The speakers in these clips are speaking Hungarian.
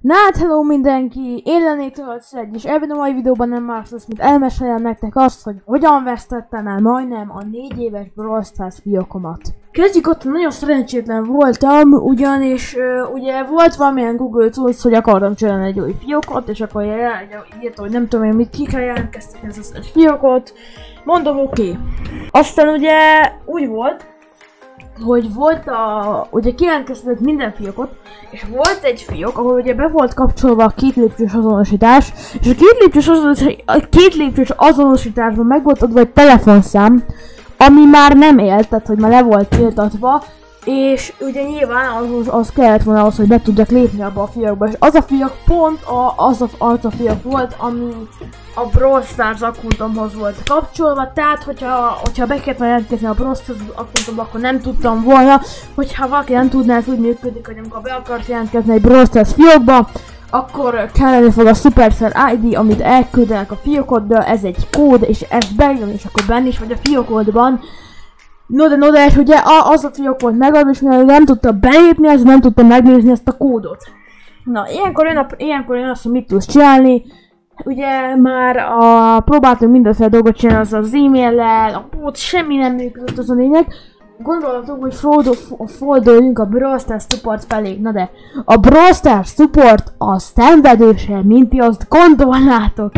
Na hát, hello mindenki! Én lennék Töltszegy, és ebben a mai videóban nem más lesz, mint elmeséljem nektek azt, hogy hogyan vesztettem el majdnem a 4 éves Brawl Stars fiókomat. Kezdjük ott, nagyon szerencsétlen voltam, ugyanis ugye volt valamilyen Google Tools, hogy akartam csinálni egy új fiókot, és akkor írtam, hogy nem tudom én mit, ki kell jelentkeztetni ez egy fiókot. Mondom, oké. Aztán ugye úgy volt, hogy ugye kijelentkeztetett minden fiókot, és volt egy fiók, ahol ugye be volt kapcsolva a 2 lépcsős azonosítás, és a 2 lépcsős azonosításban meg volt adva egy telefonszám, ami már nem élt, tehát hogy már le volt tiltatva, és ugye nyilván az kellett volna ahhoz, hogy be tudjak lépni abba a fiókba, és az a fiók pont az a fiók volt, ami a Brawl Stars akkuntomhoz volt kapcsolva, tehát hogyha be kellett volna jelentkezni a Brawl Stars akkuntomba, akkor nem tudtam volna, hogyha valaki nem tudná, ez úgy működik, hogy amikor be akarsz jelentkezni egy Brawl Stars fiókba, akkor kellene fog a Supercell ID, amit elküldenek a fiókodba, ez egy kód, és ezt beírni, és akkor benne is vagy a fiókodban. No de, és ugye az a fiók volt megadva, és mivel nem tudta belépni, ezért nem tudta megnézni ezt a kódot. Na, ilyenkor jön azt, hogy mit tudsz csinálni. Ugye már próbáltunk mindenféle dolgot csinálni az e-maillel, a pót, semmi nem működött, az a lényeg. Gondoltuk, hogy forduljunk a Brawl Stars support felé. Na de, a Brawl Stars support a szenvedősebb, mint ti azt gondolnátok.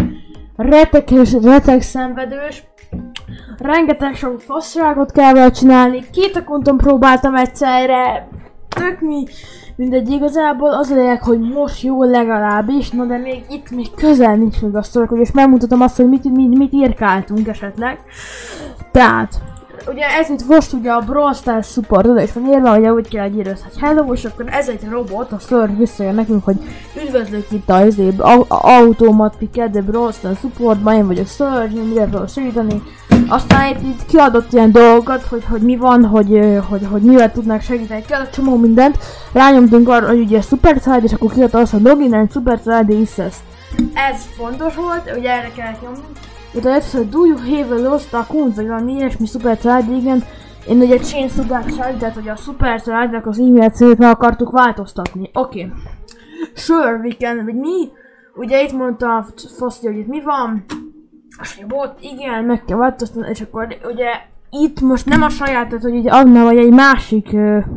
Reteg szenvedős. Rengeteg sok fasságot kell vele csinálni, 2 akkonton próbáltam egyszerre, tök mindegy igazából, az a lényeg, hogy most jó legalábbis, na de még itt még közel nincs meg a sztork, és megmutatom azt, hogy mit írkáltunk esetleg. Tehát, ugye ez itt most ugye a Brawl Stars support, oda is van írva, hogy úgy kell írni, hogy hello, és akkor ez egy robot, a szörny visszajön nekünk, hogy üdvözlök itt a Automatic de Brawl Stars supportban, én vagyok szörny, mire kell segíteni. Aztán itt kiadott ilyen dolgokat, hogy mi van, hogy mivel tudnak segíteni, kiadott csomó mindent. Rányomtunk arra, hogy ugye Supercell, és akkor kiadott azt, hogy login and Supercell ID access. Ez fontos volt, ugye erre kellett nyomni. Utána ezt, hogy do you have a lost account, vagy valami ilyesmi Supercell ID, igen. Én ugye change Supercell, tehát hogy a Supercell ID-nek az e-mail címét meg akartuk változtatni. Oké. Sure, we can, vagy mi? Ugye itt mondta a Foszti, hogy itt mi van. És bot, igen, meg kell változtatni, és akkor ugye itt most nem a saját, tehát hogy így adna, vagy egy másik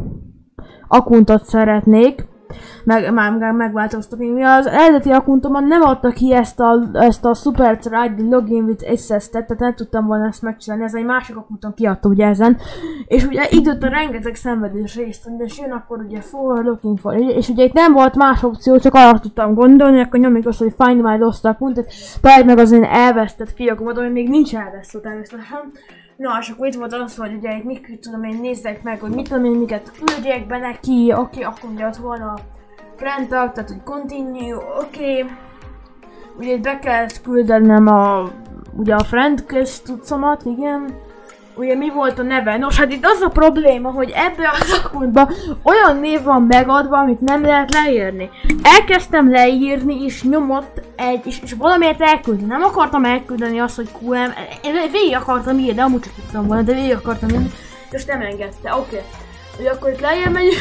akkuntot szeretnék megváltoztatni. Mivel az eredeti akkuntomon nem adta ki ezt a Supercell ID login with access-t, tehát nem tudtam volna ezt megcsinálni, ez egy másik akkunton kiadta ugye ezen. És ugye itt jött a rengeteg szenvedés részt, és jön akkor ugye for looking for, és ugye itt nem volt más opció, csak arra tudtam gondolni, akkor nyomjuk azt, hogy find my lost account, tehát meg az én elvesztett fiókomat, ami még nincs elvesztve természetesen. Na, és akkor itt volt az, hogy ugye itt mit tudom én nézzek meg, hogy mit tudom én, miket küldjek be neki, oké, akkor ugye ott volna a friend tag, tehát hogy continue, oké. Ugye itt be kell küldenem ugye a friend köztudszomat, igen. Ugye mi volt a neve? Nos, hát itt az a probléma, hogy ebbe az akkuntban olyan név van megadva, amit nem lehet leírni. Elkezdtem leírni, és nyomott és valamiért elküldni. Nem akartam elküldeni azt, hogy QM. Én végig akartam írni, de amúgy csak tudtam volna, de végig akartam írni, és nem engedte. Oké. Ugye akkor itt lejjebb megyünk.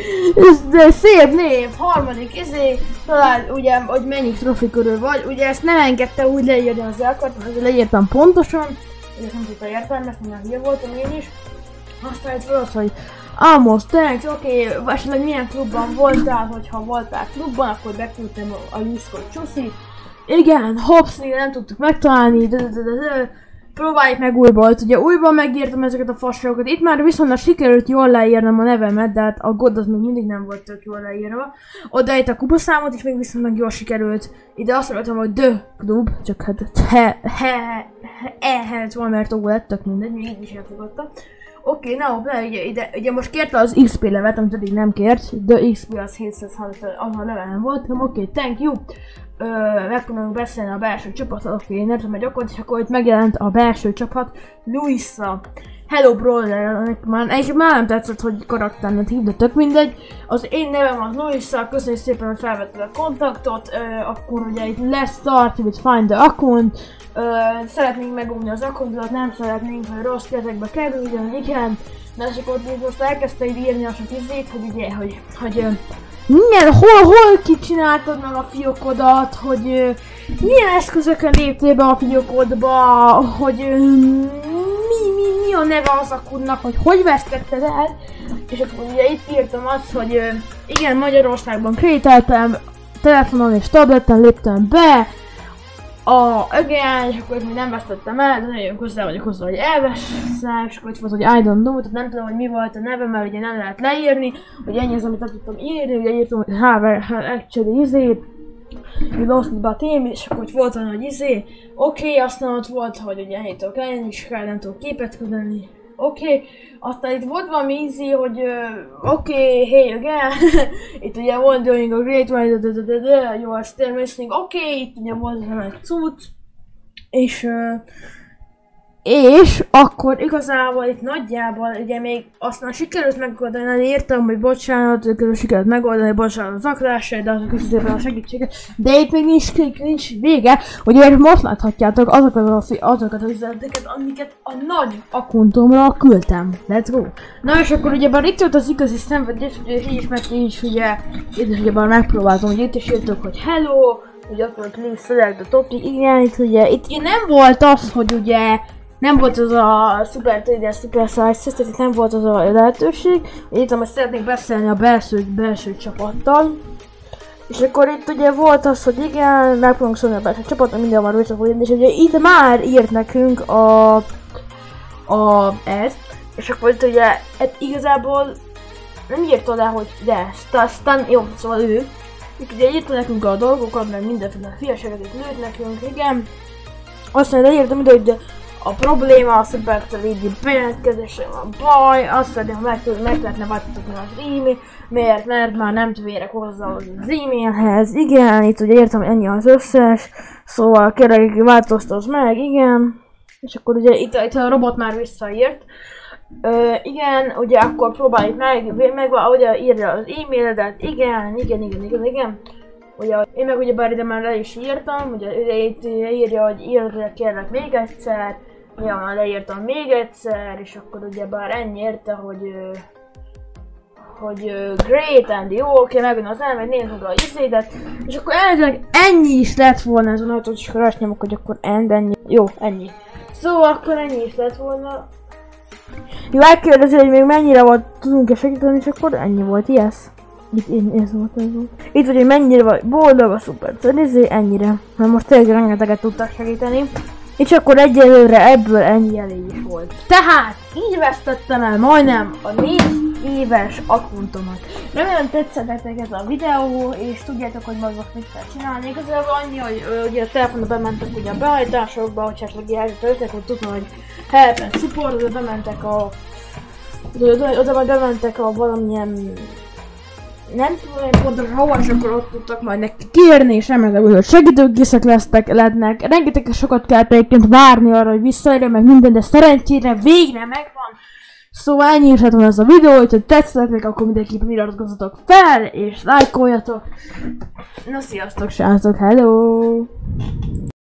Ez szép név, harmadik, talán ugye, hogy mennyi trofi körül vagy. Ugye ezt nem engedte úgy leírni, az akartam, ezért leírtam pontosan. Ezt nem tudta értelmezni, mert hülye voltam én is. Aztán itt volt az, hogy almost thanks, oké, esetleg milyen klubban voltál, hogyha voltál klubban, akkor beküldtem a Juszkot Csuszit. Igen, hopszni, nem tudtuk megtalálni, próbáljuk meg újból, ugye újból megírtam ezeket a fasságokat, itt már viszont sikerült jól leírnom a nevemet, de hát a god az még mindig nem volt tök jól leírva. Oda itt a kupaszámot is még viszont meg jól sikerült. Ide azt mondtam, hogy The Club, csak hát ehhez van, mert ó lett, tök mindegy, még így is elfogadta. Oké, na, ugye most kérte az XP levet, amit eddig nem kért, The XP az 730 a levelem volt, oké, thank you. Megpróbálunk beszélni a belső csapattal, oké, nem tudom, hogy akkor, és akkor itt megjelent a belső csapat, Luisa. Hello Brawler, már nem tetszett, hogy karakternet hív, de tök mindegy. Az én nevem az Luisa, köszönjük szépen, hogy felvetted a kontaktot, akkor ugye itt lesz start with find the account. Szeretnénk megújni az accountot, nem szeretnénk, hogy rossz kezekbe kerüljön, igen. De és akkor most elkezdte írni azt a izét, hogy ugye, hogy milyen, hol kicsináltad meg a fiókodat, hogy milyen eszközökön léptél be a fiókodba, hogy mi a neve az akudnak, hogy vesztetted el, és akkor ugye itt írtam azt, hogy igen, Magyarországban krételtem, telefonon és tableten léptem be, igen, és akkor még nem vesztettem el, de nagyon közel vagyok hozzá, hogy elveszem, és akkor itt volt, hogy I don't know, tehát nem tudom, hogy mi volt a neve, mert ugye nem lehet leírni, hogy ennyi az, amit nem tudtam írni, ugye írtam, hogy actually we lost it but team, és akkor volt olyan, hogy oké, aztán ott volt, hogy ugye helytől kell, és kell, nem tudok képet küldeni, oké, aztán itt volt valami hogy oké, hey again, itt ugye volt doing a great one, you are still missing, oké, itt ugye volt egy cucc, és akkor igazából itt nagyjából ugye még aztán sikerült megoldani, írtam, hogy bocsánat, sikerült megoldani, bocsánat az zaklásra, de azok is szépen a segítséget, de itt még nincs vége, hogy most láthatjátok azokat az üzeneteket, amiket a nagy akkuntomra küldtem. Let's go! Na és akkor ugyebár itt jött az igazi szenvedés, ugye így is ugye, itt is ugyebár megpróbáltam, hogy itt is írtok, hogy hello, hogy akkor please select the topic, igen, itt ugye, itt nem volt az, hogy ugye, nem volt az a Super 3D Super Size, tehát itt nem volt az a lehetőség. Írtam, hogy szeretnék beszélni a belső csapattal. És akkor itt ugye volt az, hogy igen, megpróbálunk szólni a belső csapattal, minden van visszafogni, és ugye itt már írt nekünk ezt. És akkor itt ugye, igazából nem írta le, hogy de, jó, szóval ő. Itt ugye írta nekünk a dolgokat, meg mindenféle fiaságot itt lőtt nekünk, igen. Aztán leírtam ide, hogy a probléma a Super 3D bejelentkezésen van baj, azt mondja, hogy meg lehetne változtatni az e-mail, mert már nem vérek hozzá az e-mailhez, igen, itt ugye értem, hogy ennyi az összes, szóval kérlek változtasd meg, igen, és akkor ugye itt a robot már visszaírt, igen, ugye akkor próbáljuk meg ugye írja az e-mailedet, igen, ugye, én meg ugye bár ide már le is írtam, ugye itt írja, hogy írja kérlek még egyszer, ja, már leírtam még egyszer, és akkor ugye bár ennyi érte, hogy great and jó, oké, megvan az elmegy, nézd meg a izédet, és akkor ennyi is lett volna ez a natot, és akkor azt nyomok, hogy akkor ennyi. Jó, ennyi. Szóval akkor ennyi is lett volna. Jó, elkérdezi, hogy még mennyire volt, tudunk-e segíteni, és akkor ennyi volt, yes. Itt ez volt. Itt vagy, hogy mennyire vagy boldog a Super 3D, ennyire. Mert most tényleg rengeteget tudtak segíteni. És akkor egyelőre ebből ennyi elég is volt. Tehát így vesztettem el majdnem a 4 éves akkuntomat. Remélem tetszett nektek ez a videó, és tudjátok, hogy most mit kell csinálni. Igazából annyi, hogy ugye a telefonra bementek ugye a beállításokba, hogy esetleg jelzőtök, hogy tudnom, hogy help and support, oda majd bementek a valamilyen nem tudom, hogy pontosan és akkor ott tudtak majd neki kérni, és remélem, hogy segítőkészek lesznek. Rengeteg sokat kell egyébként várni arra, hogy visszaérjen meg minden, de szerencsére végre megvan. Szóval ennyi is lett volna ez a videó, hogyha tetszettek, akkor mindenképpen iratkozzatok fel, és lájkoljatok. Na sziasztok, srácok, hello!